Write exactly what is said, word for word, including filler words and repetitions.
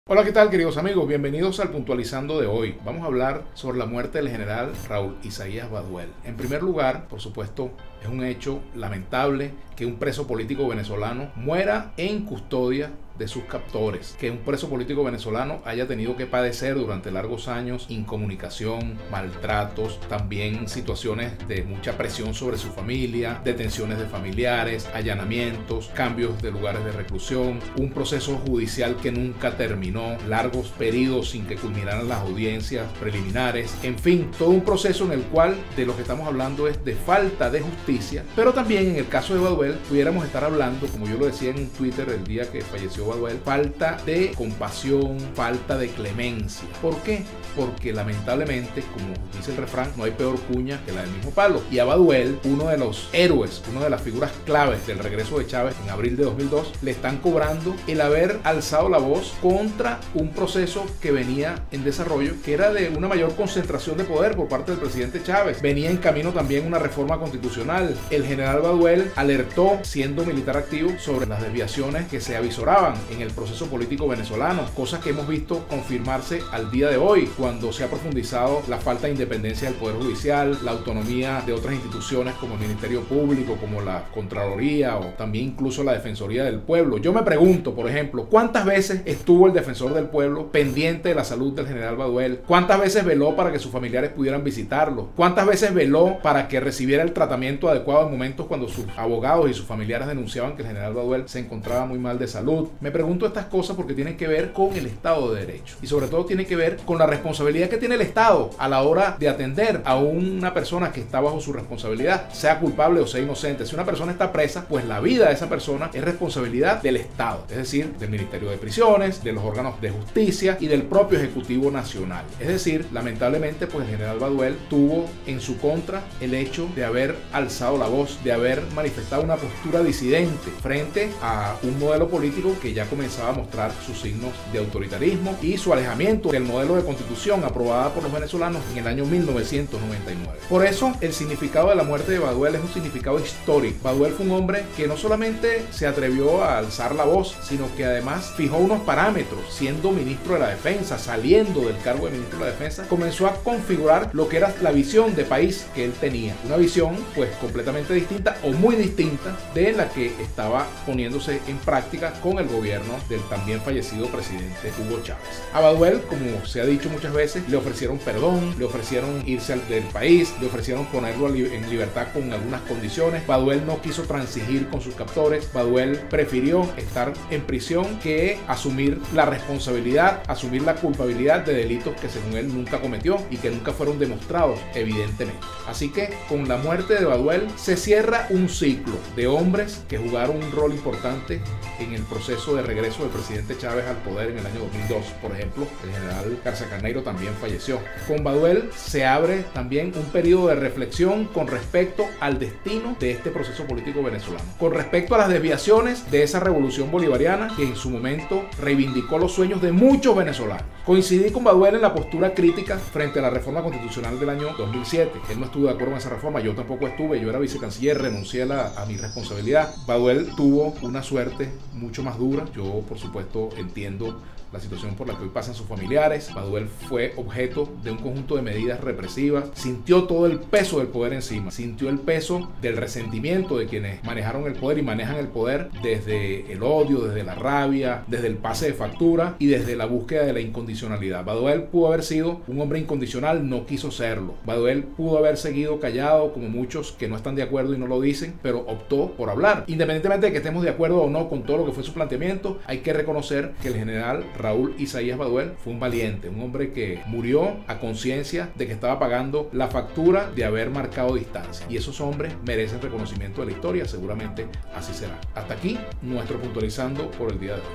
Hola, ¿qué tal, queridos amigos? Bienvenidos al Puntualizando de hoy. Vamos a hablar sobre la muerte del general Raúl Isaías Baduel. En primer lugar, por supuesto, es un hecho lamentable que un preso político venezolano muera en custodia de sus captores, que un preso político venezolano haya tenido que padecer durante largos años incomunicación, maltratos, también situaciones de mucha presión sobre su familia, detenciones de familiares, allanamientos, cambios de lugares de reclusión, un proceso judicial que nunca terminó, largos periodos sin que culminaran las audiencias preliminares, en fin, todo un proceso en el cual de lo que estamos hablando es de falta de justicia, pero también en el caso de Baduel pudiéramos estar hablando, como yo lo decía en Twitter el día que falleció Baduel, falta de compasión, falta de clemencia. ¿Por qué? Porque lamentablemente, como dice el refrán, no hay peor cuña que la del mismo palo. Y a Baduel, uno de los héroes, una de las figuras claves del regreso de Chávez en abril de dos mil dos, le están cobrando el haber alzado la voz contra un proceso que venía en desarrollo, que era de una mayor concentración de poder por parte del presidente Chávez. Venía en camino también una reforma constitucional. El general Baduel alertó, siendo militar activo, sobre las desviaciones que se avisoraban en el proceso político venezolano, cosas que hemos visto confirmarse al día de hoy, cuando se ha profundizado la falta de independencia del Poder Judicial, la autonomía de otras instituciones como el Ministerio Público, como la Contraloría o también incluso la Defensoría del Pueblo. Yo me pregunto, por ejemplo, ¿cuántas veces estuvo el Defensor del Pueblo pendiente de la salud del general Baduel? ¿Cuántas veces veló para que sus familiares pudieran visitarlo? ¿Cuántas veces veló para que recibiera el tratamiento adecuado en momentos cuando sus abogados y sus familiares denunciaban que el general Baduel se encontraba muy mal de salud? Me pregunto estas cosas porque tienen que ver con el Estado de Derecho y sobre todo tiene que ver con la responsabilidad que tiene el Estado a la hora de atender a una persona que está bajo su responsabilidad, sea culpable o sea inocente. Si una persona está presa, pues la vida de esa persona es responsabilidad del Estado, es decir, del Ministerio de Prisiones, de los órganos de justicia y del propio Ejecutivo Nacional. Es decir, lamentablemente, pues el general Baduel tuvo en su contra el hecho de haber alzado la voz, de haber manifestado una postura disidente frente a un modelo político que ya comenzaba a mostrar sus signos de autoritarismo y su alejamiento del modelo de constitución aprobada por los venezolanos en el año mil novecientos noventa y nueve. Por eso, el significado de la muerte de Baduel es un significado histórico. Baduel fue un hombre que no solamente se atrevió a alzar la voz, sino que además fijó unos parámetros. Siendo ministro de la Defensa, saliendo del cargo de ministro de la Defensa, comenzó a configurar lo que era la visión de país que él tenía. Una visión, pues, completamente distinta o muy distinta de la que estaba poniéndose en práctica con el gobierno del también fallecido presidente Hugo Chávez. A Baduel, como se ha dicho muchas veces, le ofrecieron perdón, le ofrecieron irse del país, le ofrecieron ponerlo en libertad con algunas condiciones. Baduel no quiso transigir con sus captores. Baduel prefirió estar en prisión que asumir la responsabilidad, asumir la culpabilidad de delitos que según él nunca cometió y que nunca fueron demostrados, evidentemente. Así que con la muerte de Baduel se cierra un ciclo de hombres que jugaron un rol importante en el proceso de regreso del presidente Chávez al poder en el año dos mil dos. Por ejemplo, el general García Carneiro también falleció. Con Baduel se abre también un periodo de reflexión con respecto al destino de este proceso político venezolano, con respecto a las desviaciones de esa revolución bolivariana que en su momento reivindicó los sueños de muchos venezolanos. Coincidí con Baduel en la postura crítica frente a la reforma constitucional del año dos mil siete. Él no estuvo de acuerdo con esa reforma, yo tampoco estuve, yo era vicecanciller, renuncié a, la, a mi responsabilidad. Baduel tuvo una suerte mucho más dura. Yo, por supuesto, entiendo la situación por la que hoy pasan sus familiares. Baduel fue objeto de un conjunto de medidas represivas, sintió todo el peso del poder encima, sintió el peso del resentimiento de quienes manejaron el poder y manejan el poder desde el odio, desde la rabia, desde el pase de factura y desde la búsqueda de la incondicionalidad. Baduel pudo haber sido un hombre incondicional, no quiso serlo. Baduel pudo haber seguido callado, como muchos que no están de acuerdo y no lo dicen, pero optó por hablar. Independientemente de que estemos de acuerdo o no con todo lo que fue su planteamiento, hay que reconocer que el general Raúl Isaías Baduel fue un valiente, un hombre que murió a conciencia de que estaba pagando la factura de haber marcado distancia. Y esos hombres merecen reconocimiento de la historia, seguramente así será. Hasta aquí nuestro Puntualizando por el día de hoy.